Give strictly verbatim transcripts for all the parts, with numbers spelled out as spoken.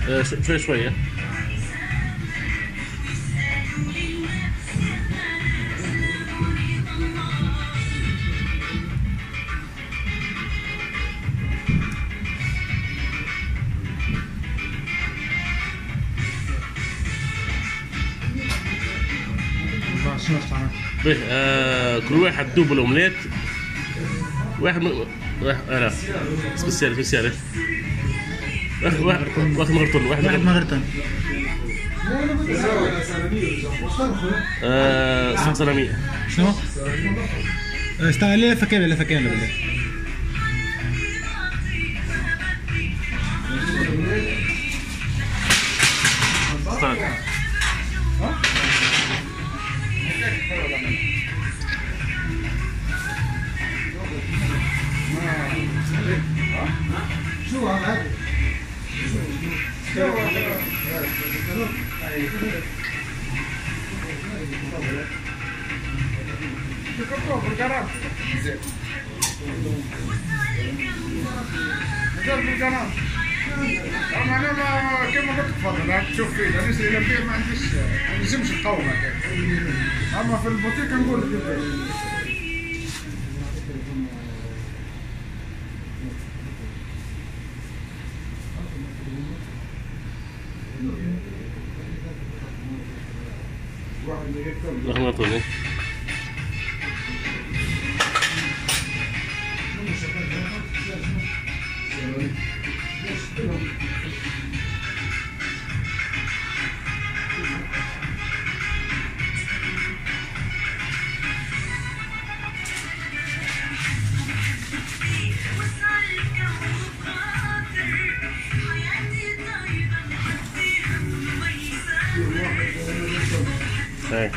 آه، ش- شويه شويه. شنو تعمل؟ به آه كل واحد دوبل اومليت. واحد من واحد انا سبيسيال سبيسيال واحد واحد واحد مغرطون واحد واحد مغرطون. آه صح سلامية. شنو؟ استعلي لفه كامله لفه كامله بالله. طيب. شو هذا؟ انا ما كما قلت تفضل تشوف فيه ليش الى البيع ما عنديش ما نجمش نقاوم هكاك. اما في البوتيك نقول لك واحد مغرطون. هاي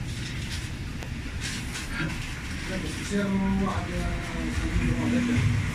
واحد